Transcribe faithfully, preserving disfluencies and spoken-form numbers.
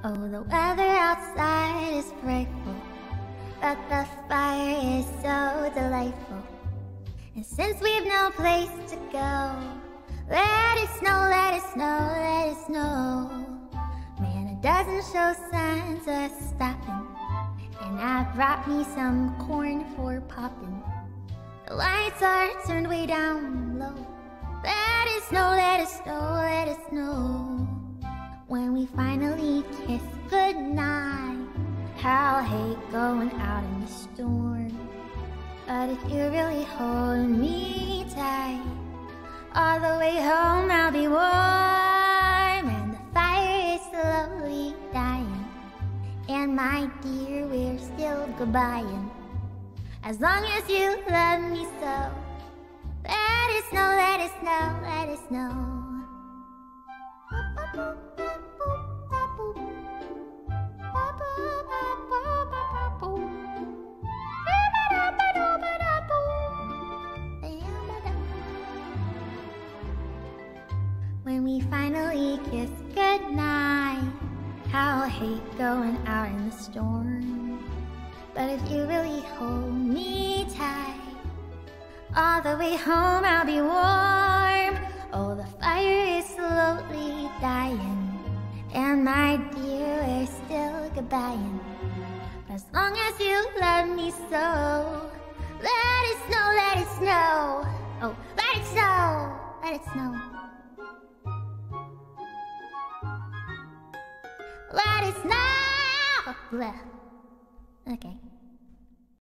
Oh, the weather outside is frightful, but the fire is so delightful. And since we've no place to go, let it snow, let it snow, let it snow. Man, it doesn't show signs of stopping, and I brought me some corn for popping. The lights are turned way down low. Let it snow, let it snow, let it snow. When we finally kiss goodnight, I'll hate going out in the storm. But if you really hold me tight, all the way home I'll be warm. And the fire is slowly dying, and my dear, we're still goodbying. As long as you love me so, let it snow, let it snow, let it snow. When we finally kiss goodnight, I'll hate going out in the storm. But if you really hold me tight, all the way home I'll be warm. Oh, the fire is slowly dying, and my dear, we're still goodbying. But as long as you love me so, let it snow, let it snow. Oh, let it snow, let it snow. Let it snow! Oh, bleh. Okay.